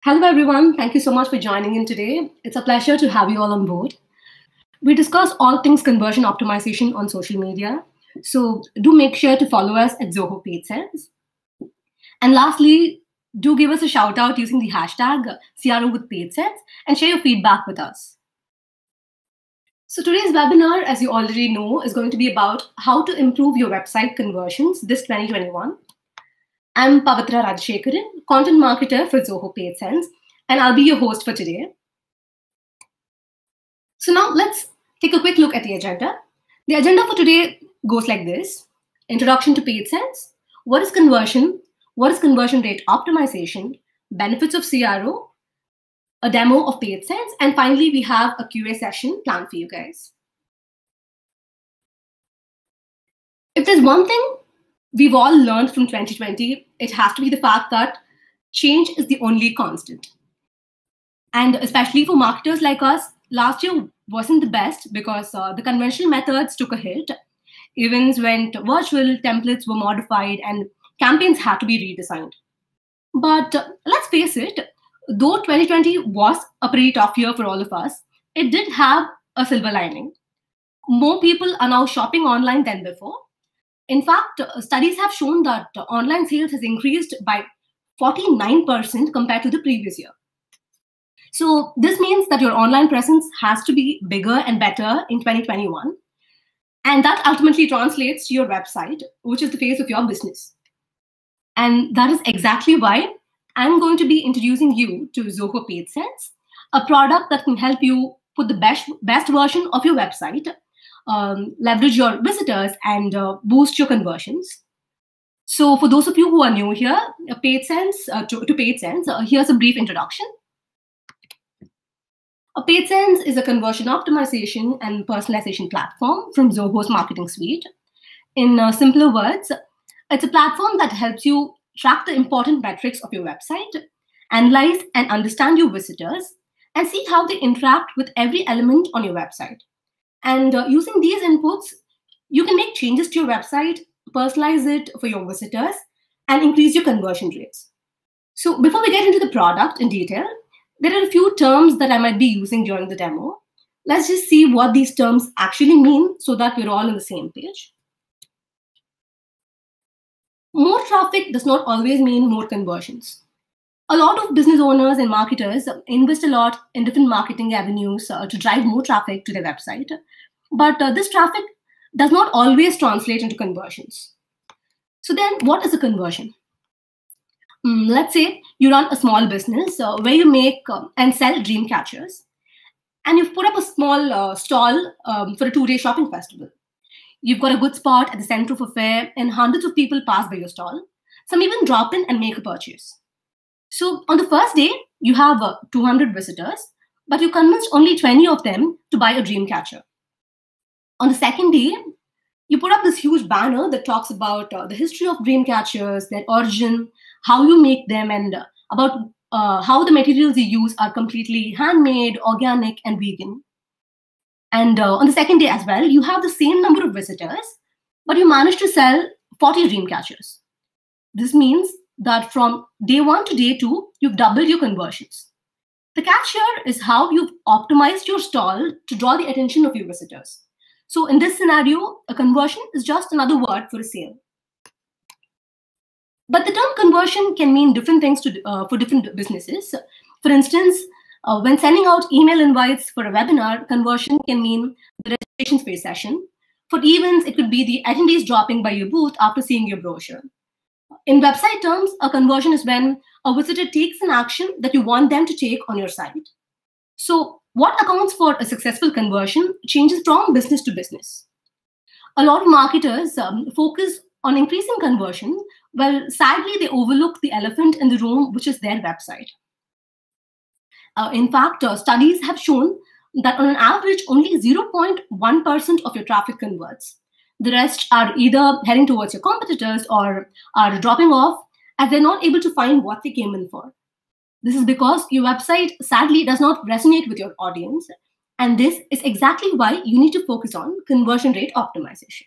Hello, everyone. Thank you so much for joining in today. It's a pleasure to have you all on board. We discuss all things conversion optimization on social media. So do make sure to follow us at Zoho PageSense. And lastly, do give us a shout out using the hashtag CRO with PageSense and share your feedback with us. So today's webinar, as you already know, is going to be about how to improve your website conversions this 2021. I'm Pavitra Rajashekaran, content marketer for Zoho PageSense, and I'll be your host for today. So now let's take a quick look at the agenda. The agenda for today goes like this: introduction to PageSense, what is conversion rate optimization, benefits of CRO, a demo of PageSense, and finally we have a QA session planned for you guys. If there's one thing we've all learned from 2020, it has to be the fact that change is the only constant. And especially for marketers like us, last year wasn't the best because the conventional methods took a hit. Events went virtual, templates were modified, and campaigns had to be redesigned. But let's face it, though 2020 was a pretty tough year for all of us, it did have a silver lining. More people are now shopping online than before. In fact, studies have shown that online sales has increased by 49% compared to the previous year. So this means that your online presence has to be bigger and better in 2021. And that ultimately translates to your website, which is the face of your business. And that is exactly why I'm going to be introducing you to Zoho PageSense, a product that can help you put the best version of your website, leverage your visitors, and boost your conversions. So for those of you who are new here, PageSense, to PageSense, here's a brief introduction. PageSense is a conversion optimization and personalization platform from Zoho's marketing suite. In simpler words, it's a platform that helps you track the important metrics of your website, analyze and understand your visitors, and see how they interact with every element on your website. And using these inputs, you can make changes to your website, personalize it for your visitors, and increase your conversion rates. So before we get into the product in detail, there are a few terms that I might be using during the demo. Let's just see what these terms actually mean so that we're all on the same page. More traffic does not always mean more conversions. A lot of business owners and marketers invest a lot in different marketing avenues to drive more traffic to their website. But this traffic does not always translate into conversions. So then what is a conversion? Let's say you run a small business where you make and sell dream catchers, and you've put up a small stall for a 2-day shopping festival. You've got a good spot at the center of a fair, and hundreds of people pass by your stall. Some even drop in and make a purchase. So on the first day, you have 200 visitors, but you convinced only 20 of them to buy a dream catcher. On the second day, you put up this huge banner that talks about the history of dream catchers, their origin, how you make them, and about how the materials you use are completely handmade, organic, and vegan. And on the second day as well, you have the same number of visitors, but you managed to sell 40 dream catchers. This means that from day 1 to day 2, you've doubled your conversions. The catch here is how you've optimized your stall to draw the attention of your visitors. So in this scenario, a conversion is just another word for a sale. But the term conversion can mean different things for different businesses. For instance, when sending out email invites for a webinar, conversion can mean the registration for a session. For events, it could be the attendees dropping by your booth after seeing your brochure. In website terms, a conversion is when a visitor takes an action that you want them to take on your site. So what accounts for a successful conversion changes from business to business. A lot of marketers focus on increasing conversion, while sadly they overlook the elephant in the room, which is their website. In fact, studies have shown that on an average, only 0.1% of your traffic converts. The rest are either heading towards your competitors or are dropping off as they're not able to find what they came in for. This is because your website sadly does not resonate with your audience. And this is exactly why you need to focus on conversion rate optimization.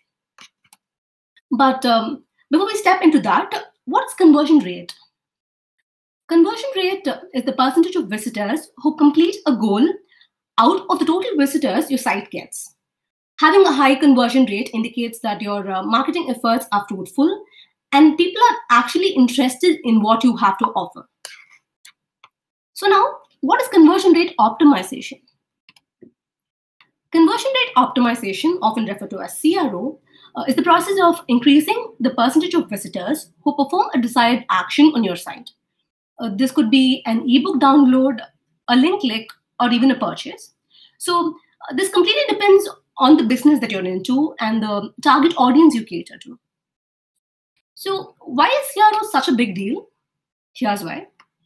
But before we step into that, what's conversion rate? Conversion rate is the percentage of visitors who complete a goal out of the total visitors your site gets. Having a high conversion rate indicates that your marketing efforts are fruitful and people are actually interested in what you have to offer. So now, what is conversion rate optimization? Conversion rate optimization, often referred to as CRO, is the process of increasing the percentage of visitors who perform a desired action on your site. This could be an ebook download, a link click, or even a purchase. So this completely depends on the business that you're into and the target audience you cater to. So why is CRO such a big deal? Here's why.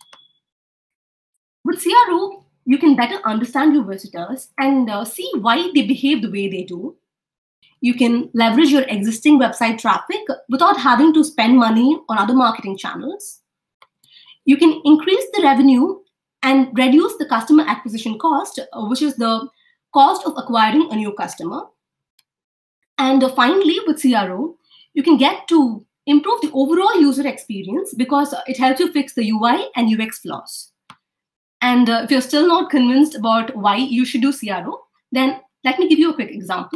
With CRO, you can better understand your visitors and see why they behave the way they do. You can leverage your existing website traffic without having to spend money on other marketing channels. You can increase the revenue and reduce the customer acquisition cost, which is the cost of acquiring a new customer. And finally, with CRO, you can get to improve the overall user experience because it helps you fix the UI and UX flaws. And if you're still not convinced about why you should do CRO, then let me give you a quick example.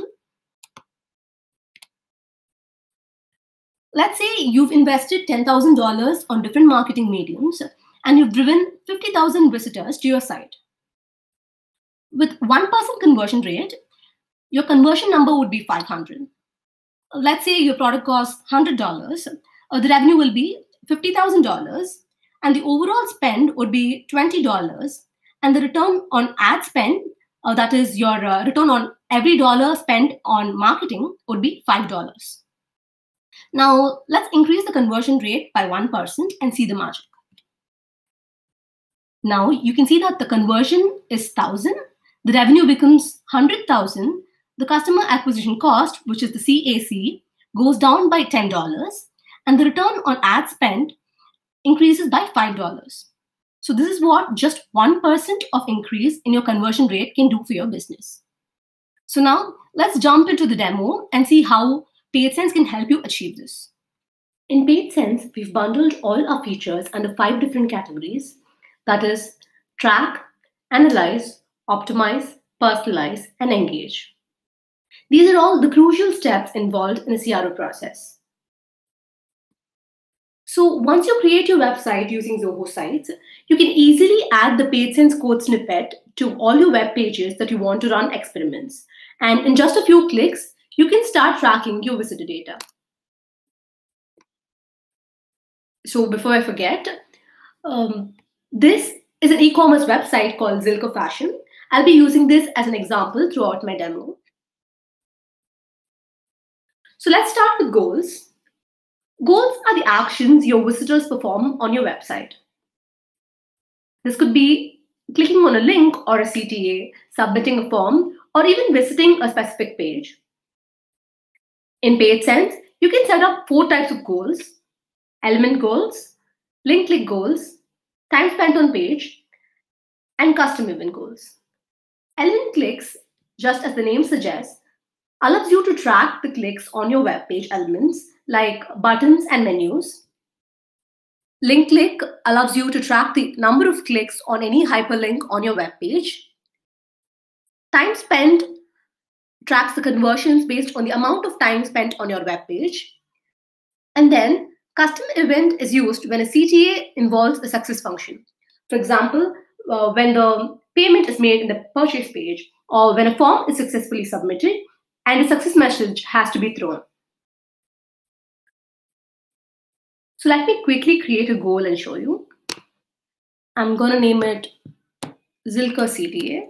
Let's say you've invested $10,000 on different marketing mediums and you've driven 50,000 visitors to your site. With 1% conversion rate, your conversion number would be 500. Let's say your product costs $100. The revenue will be $50,000 and the overall spend would be $20. And the return on ad spend, that is your return on every dollar spent on marketing, would be $5. Now, let's increase the conversion rate by 1% and see the magic. Now, you can see that the conversion is 1,000, the revenue becomes 100,000, the customer acquisition cost, which is the CAC, goes down by $10, and the return on ad spend increases by $5. So this is what just 1% of increase in your conversion rate can do for your business. So now, let's jump into the demo and see how PageSense can help you achieve this. In PageSense, we've bundled all our features under 5 different categories. That is, track, analyze, optimize, personalize, and engage. These are all the crucial steps involved in the CRO process. So once you create your website using Zoho Sites, you can easily add the PageSense code snippet to all your web pages that you want to run experiments. And in just a few clicks, you can start tracking your visitor data. So before I forget, this is an e-commerce website called Zilker Fashion. I'll be using this as an example throughout my demo. So let's start with goals. Goals are the actions your visitors perform on your website. This could be clicking on a link or a CTA, submitting a form, or even visiting a specific page. In PageSense, you can set up 4 types of goals: element goals, link click goals, time spent on page, and custom event goals. Element clicks, just as the name suggests, allows you to track the clicks on your web page elements like buttons and menus. Link click allows you to track the number of clicks on any hyperlink on your web page. Time spent tracks the conversions based on the amount of time spent on your web page. And then custom event is used when a CTA involves a success function. For example, when the payment is made in the purchase page, or when a form is successfully submitted and a success message has to be thrown. So let me quickly create a goal and show you. I'm going to name it Zilker CTA.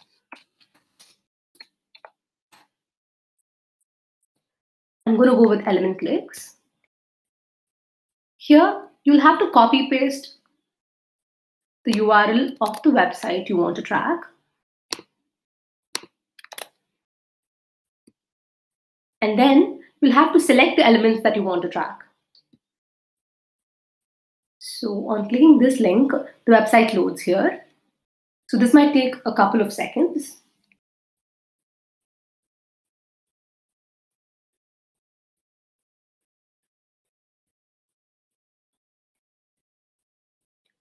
I'm going to go with element clicks. Here, you'll have to copy paste the URL of the website you want to track. And then you'll have to select the elements that you want to track. So on clicking this link, the website loads here. So this might take a couple of seconds.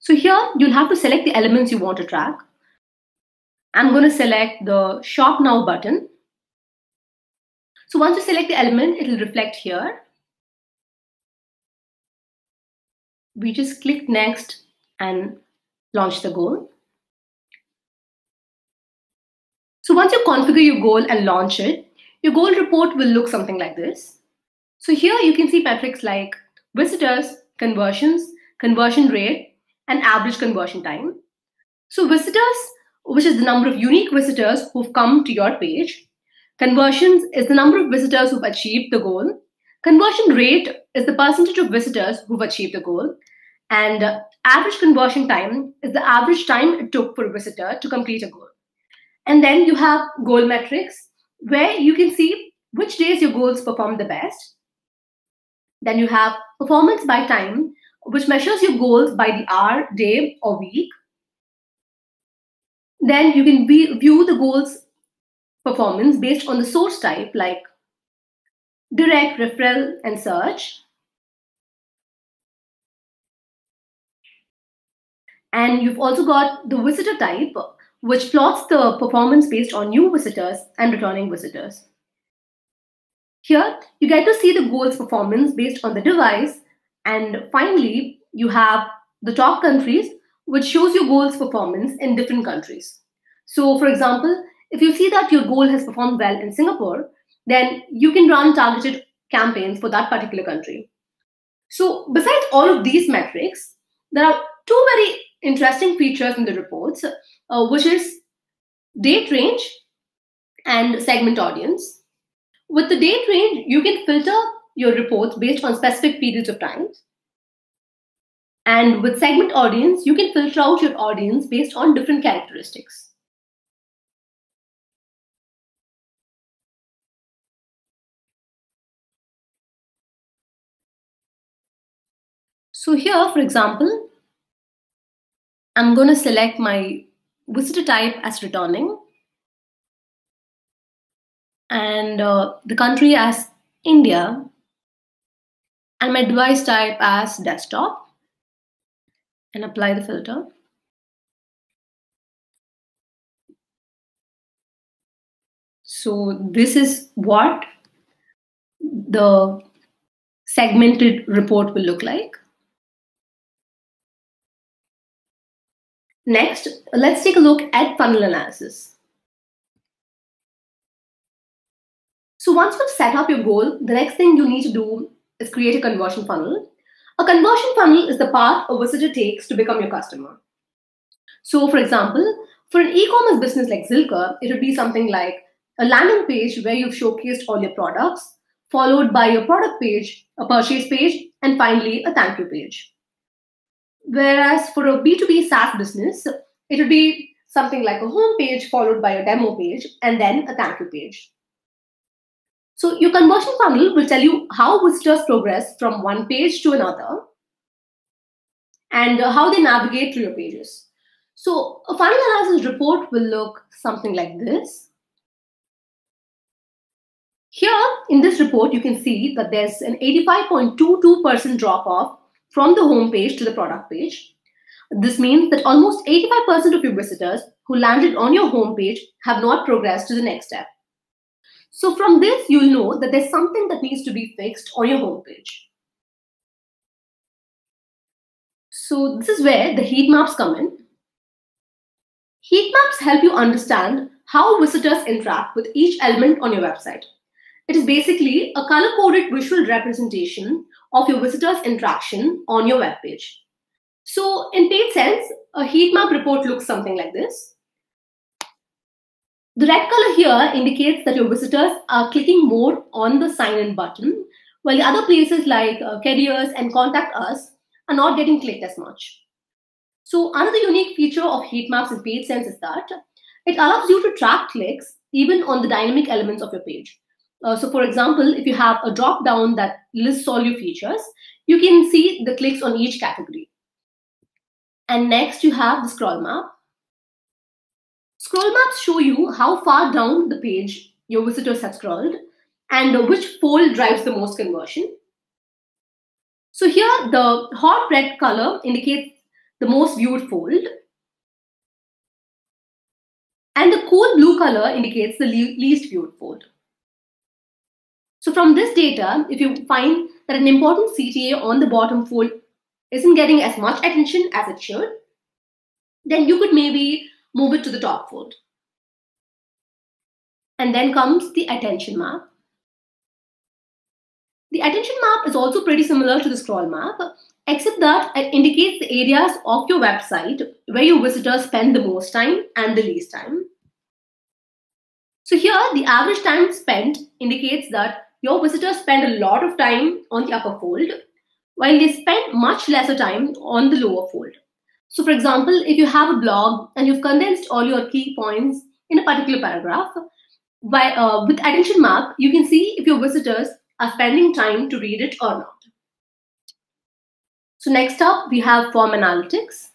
So here you'll have to select the elements you want to track. I'm going to select the Shop Now button. So once you select the element, it will reflect here. We just click next and launch the goal. So once you configure your goal and launch it, your goal report will look something like this. So here you can see metrics like visitors, conversions, conversion rate, and average conversion time. So visitors, which is the number of unique visitors who've come to your page. Conversions is the number of visitors who've achieved the goal. Conversion rate is the percentage of visitors who've achieved the goal. And average conversion time is the average time it took for a visitor to complete a goal. And then you have goal metrics, where you can see which days your goals performed the best. Then you have performance by time, which measures your goals by the hour, day, or week. Then you can view the goals performance based on the source type like direct, referral, and search. And you've also got the visitor type, which plots the performance based on new visitors and returning visitors. Here, you get to see the goals performance based on the device. And finally, you have the top countries, which shows your goals performance in different countries. So for example, if you see that your goal has performed well in Singapore, then you can run targeted campaigns for that particular country. So besides all of these metrics, there are two very interesting features in the reports, which is date range and segment audience. With the date range, you can filter your reports based on specific periods of time. And with segment audience, you can filter out your audience based on different characteristics. So here, for example, I'm going to select my visitor type as returning and the country as India and my device type as desktop and apply the filter. So this is what the segmented report will look like. Next, let's take a look at funnel analysis. So once you've set up your goal, the next thing you need to do is create a conversion funnel. A conversion funnel is the path a visitor takes to become your customer. So for example, for an e-commerce business like Zilker, it would be something like a landing page where you've showcased all your products, followed by your product page, a purchase page, and finally a thank you page. Whereas for a B2B SaaS business, it would be something like a home page followed by a demo page and then a thank you page. So your conversion funnel will tell you how visitors progress from one page to another and how they navigate through your pages. So a funnel analysis report will look something like this. Here in this report, you can see that there's an 85.22% drop off from the home page to the product page. This means that almost 85% of your visitors who landed on your home page have not progressed to the next step. So from this, you'll know that there's something that needs to be fixed on your home page. So this is where the heat maps come in. Heat maps help you understand how visitors interact with each element on your website. It is basically a color-coded visual representation of your visitors' interaction on your web page. So in PageSense, a heat map report looks something like this. The red color here indicates that your visitors are clicking more on the sign-in button, while the other places like careers and contact us are not getting clicked as much. So another unique feature of heat maps in PageSense is that it allows you to track clicks even on the dynamic elements of your page. So for example, if you have a drop down that lists all your features, you can see the clicks on each category. And next you have the scroll map. Scroll maps show you how far down the page your visitors have scrolled and which fold drives the most conversion. So here the hot red color indicates the most viewed fold, and the cool blue color indicates the least viewed fold. So from this data, if you find that an important CTA on the bottom fold isn't getting as much attention as it should, then you could maybe move it to the top fold. And then comes the attention map. The attention map is also pretty similar to the scroll map, except that it indicates the areas of your website where your visitors spend the most time and the least time. So here, the average time spent indicates that your visitors spend a lot of time on the upper fold, while they spend much lesser time on the lower fold. So for example, if you have a blog and you've condensed all your key points in a particular paragraph, with attention map, you can see if your visitors are spending time to read it or not. So next up, we have form analytics.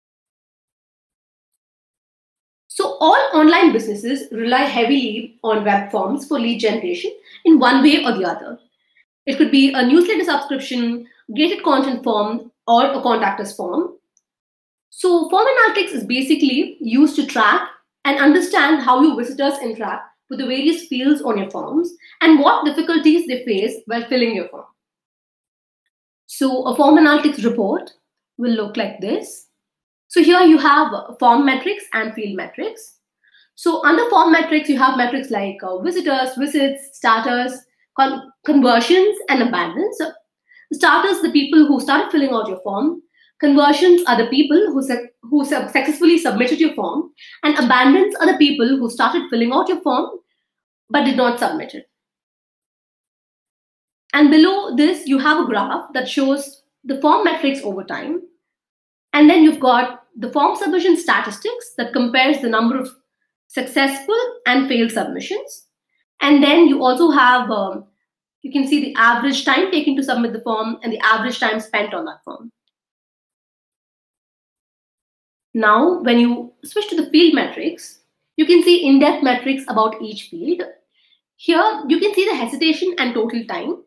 So all online businesses rely heavily on web forms for lead generation in one way or the other. It could be a newsletter subscription, gated content form, or a contact us form. So form analytics is basically used to track and understand how your visitors interact with the various fields on your forms and what difficulties they face while filling your form. So a form analytics report will look like this. So here you have form metrics and field metrics. So under form metrics, you have metrics like visitors, visits, starters, conversions, and abandons. So starters, the people who started filling out your form. Conversions are the people who successfully submitted your form. And abandons are the people who started filling out your form but did not submit it. And below this, you have a graph that shows the form metrics over time. And then you've got the form submission statistics that compares the number of successful and failed submissions. And then you also have, you can see the average time taken to submit the form and the average time spent on that form. Now, when you switch to the field metrics, you can see in-depth metrics about each field. Here, you can see the hesitation and total time.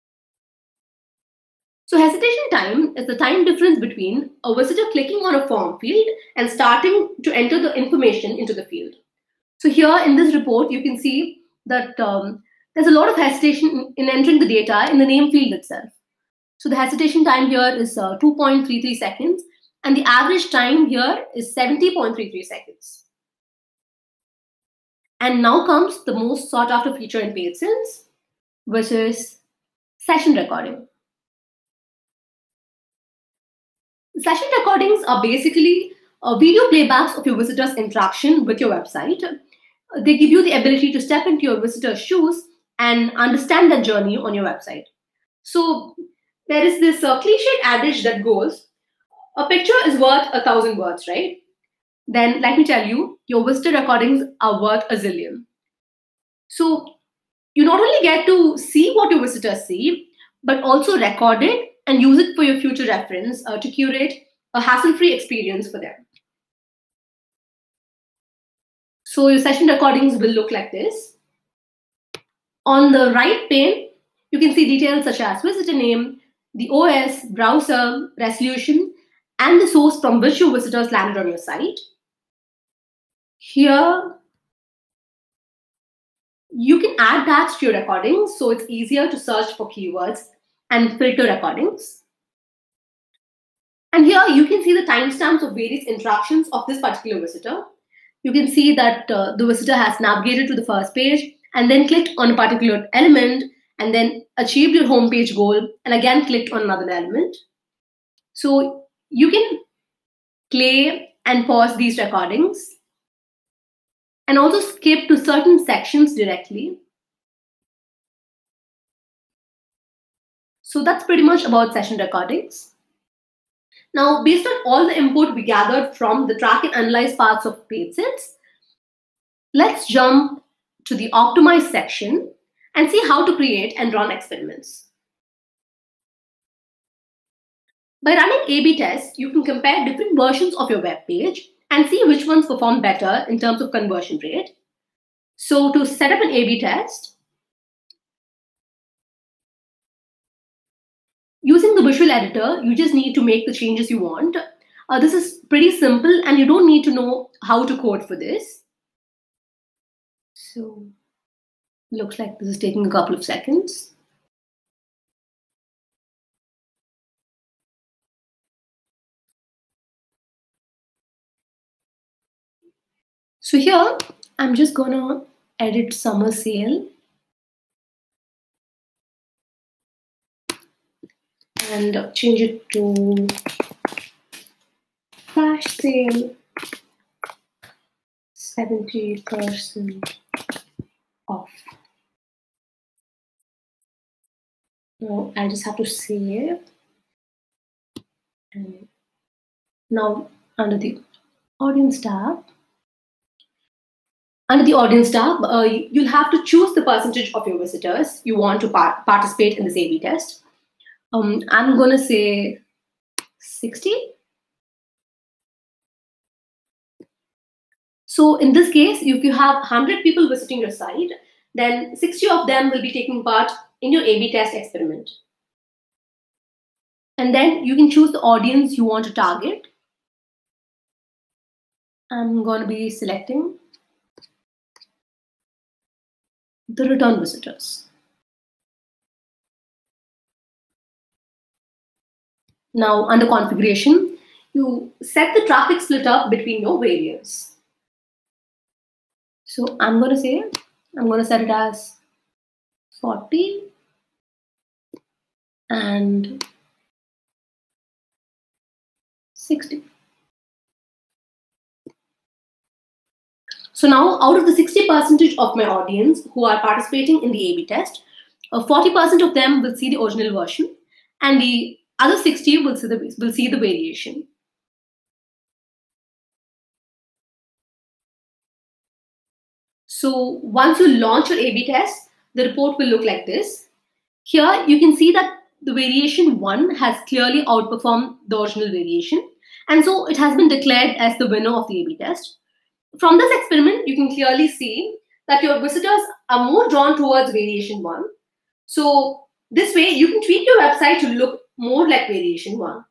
So hesitation time is the time difference between a visitor clicking on a form field and starting to enter the information into the field. So here in this report, you can see that there's a lot of hesitation in entering the data in the name field itself. So the hesitation time here is 2.33 seconds, and the average time here is 70.33 seconds. And now comes the most sought after feature in PageSense, which is session recording. Session recordings are basically video playbacks of your visitors' interaction with your website. They give you the ability to step into your visitor's shoes and understand their journey on your website. So there is this cliched adage that goes, a picture is worth 1,000 words, right? Then let me tell you, your visitor recordings are worth a zillion. So you not only get to see what your visitors see, but also record it and use it for your future reference to curate a hassle-free experience for them. So your session recordings will look like this. On the right pane, you can see details such as visitor name, the OS, browser, resolution, and the source from which your visitors landed on your site. Here, you can add tags to your recordings, so it's easier to search for keywords and filter recordings. And here you can see the timestamps of various interactions of this particular visitor. You can see that the visitor has navigated to the first page and then clicked on a particular element and then achieved your homepage goal and again clicked on another element. So you can play and pause these recordings and also skip to certain sections directly. So that's pretty much about session recordings. Now, based on all the input we gathered from the track and analyze parts of PageSense, let's jump to the optimize section and see how to create and run experiments. By running A/B tests, you can compare different versions of your web page and see which ones perform better in terms of conversion rate. So to set up an A/B test, using the visual editor, you just need to make the changes you want. This is pretty simple and you don't need to know how to code for this. So looks like this is taking a couple of seconds. So here, I'm just gonna edit summer sale and change it to flash sale 70% off. Now I just have to save. And now under the audience tab, you'll have to choose the percentage of your visitors you want to participate in this A/B test. I'm gonna say 60. So in this case, if you have 100 people visiting your site, then 60 of them will be taking part in your A/B test experiment. And then you can choose the audience you want to target. I'm going to be selecting the return visitors. Now under configuration, you set the traffic split up between your variables. So I'm going to set it as 40 and 60. So now out of the 60% of my audience who are participating in the A/B test, 40% of them will see the original version and the other 60 will see the variation. So once you launch your A/B test, the report will look like this. Here you can see that the variation 1 has clearly outperformed the original variation, and so it has been declared as the winner of the A/B test. From this experiment, you can clearly see that your visitors are more drawn towards variation 1. So this way, you can tweak your website to look more like variation 1.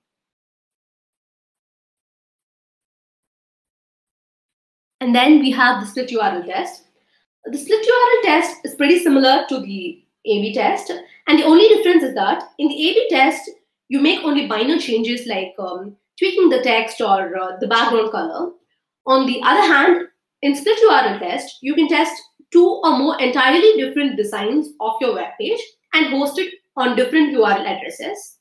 And then we have the split URL test. The split URL test is pretty similar to the A/B test, and the only difference is that in the A/B test, you make only minor changes like tweaking the text or the background color. On the other hand, in split URL test, you can test 2 or more entirely different designs of your web page and host it on different URL addresses.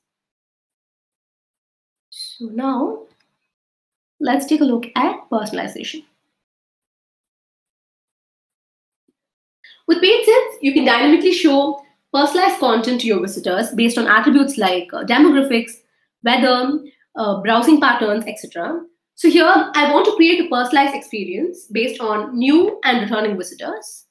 So now, let's take a look at personalization. With Page Sense, you can dynamically show personalized content to your visitors based on attributes like demographics, weather, browsing patterns, etc. So here, I want to create a personalized experience based on new and returning visitors.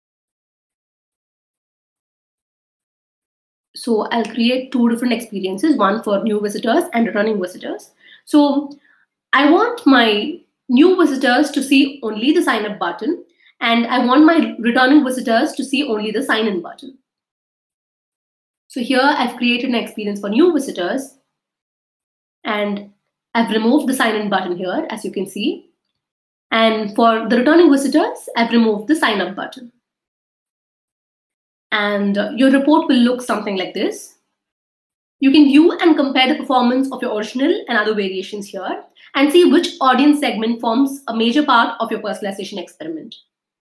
So I'll create 2 different experiences, one for new visitors and returning visitors. So I want my new visitors to see only the sign up button, and I want my returning visitors to see only the sign in button. So here I've created an experience for new visitors, and I've removed the sign in button here, as you can see. And for the returning visitors, I've removed the sign up button. And your report will look something like this. You can view and compare the performance of your original and other variations here and see which audience segment forms a major part of your personalization experiment.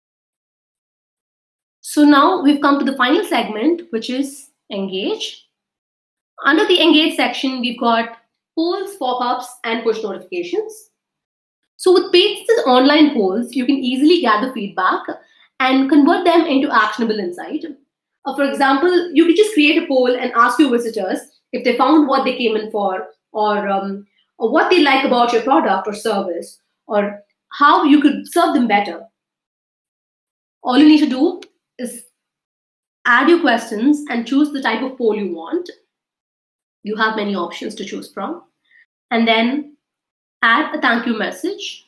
So now we've come to the final segment, which is Engage. Under the Engage section, we've got polls, pop-ups, and push notifications. So with Page Sense online polls, you can easily gather feedback and convert them into actionable insight. For example, you could just create a poll and ask your visitors if they found what they came in for, or what they like about your product or service, or how you could serve them better. All you need to do is add your questions and choose the type of poll you want. You have many options to choose from. And then add a thank you message.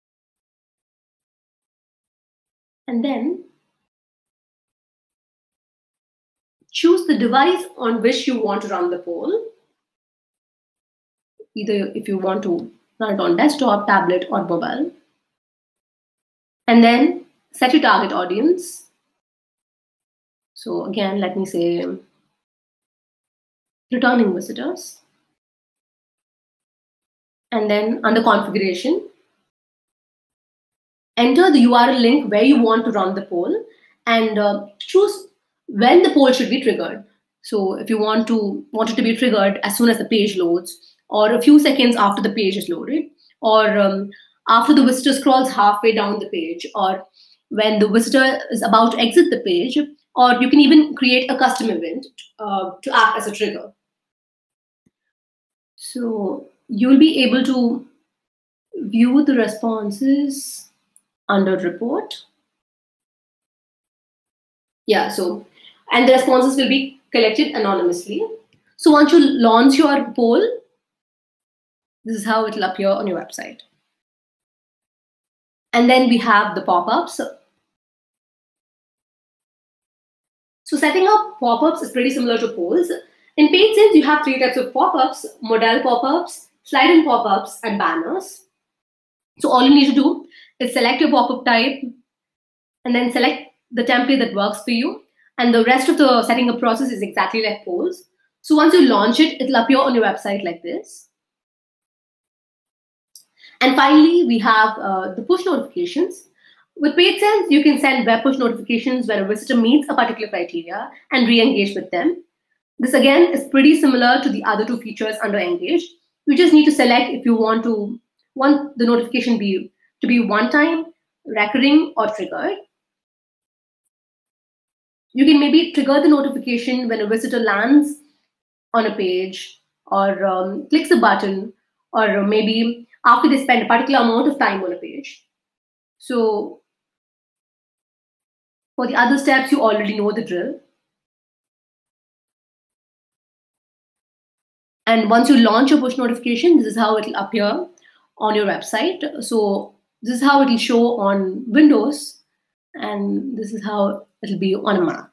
And then choose the device on which you want to run the poll. Either if you want to run it on desktop, tablet, or mobile. And then set your target audience. So again, let me say returning visitors. And then under configuration, enter the URL link where you want to run the poll and choose when the poll should be triggered. So if you want it to be triggered as soon as the page loads, or a few seconds after the page is loaded, or after the visitor scrolls halfway down the page, or when the visitor is about to exit the page, or you can even create a custom event to act as a trigger. So you'll be able to view the responses under report. Yeah, so, and the responses will be collected anonymously. So once you launch your poll, this is how it will appear on your website. And then we have the pop-ups. So setting up pop-ups is pretty similar to polls. In PageSense, you have 3 types of pop-ups: modal pop-ups, slide-in pop-ups, and banners. So all you need to do is select your pop-up type and then select the template that works for you. And the rest of the setting up process is exactly like polls. So once you launch it, it'll appear on your website like this. And finally, we have the push notifications. With PageSense, you can send web push notifications when a visitor meets a particular criteria and re-engage with them. This again is pretty similar to the other 2 features under Engage. You just need to select if you want the notification to be one-time, recurring, or triggered. You can maybe trigger the notification when a visitor lands on a page, or clicks a button, or maybe after they spend a particular amount of time on a page. So for the other steps, you already know the drill. And once you launch your push notification, this is how it will appear on your website. So this is how it will show on Windows, and this is how it will be on a Mac.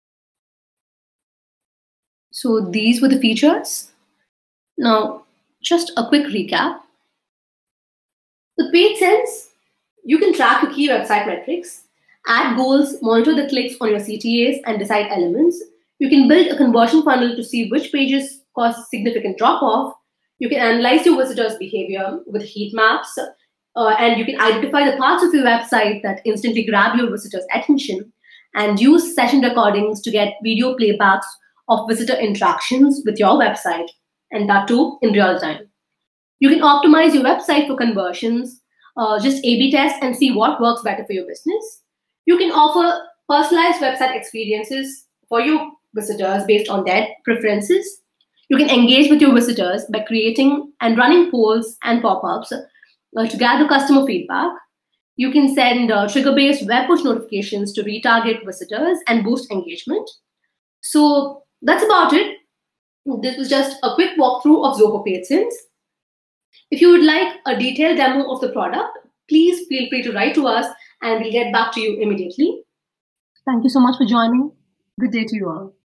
So these were the features. Now, just a quick recap. With PageSense, you can track your key website metrics, add goals, monitor the clicks on your CTAs, and decide elements. You can build a conversion funnel to see which pages cause significant drop-off. You can analyze your visitors' behavior with heat maps, and you can identify the parts of your website that instantly grab your visitors' attention, and use session recordings to get video playbacks of visitor interactions with your website, and that too in real time. You can optimize your website for conversions, just A/B test and see what works better for your business. You can offer personalized website experiences for your visitors based on their preferences. You can engage with your visitors by creating and running polls and pop-ups to gather customer feedback. You can send trigger-based web push notifications to retarget visitors and boost engagement. So that's about it. This was just a quick walkthrough of Zoho PageSense. If you would like a detailed demo of the product, please feel free to write to us and we'll get back to you immediately. Thank you so much for joining. Good day to you all.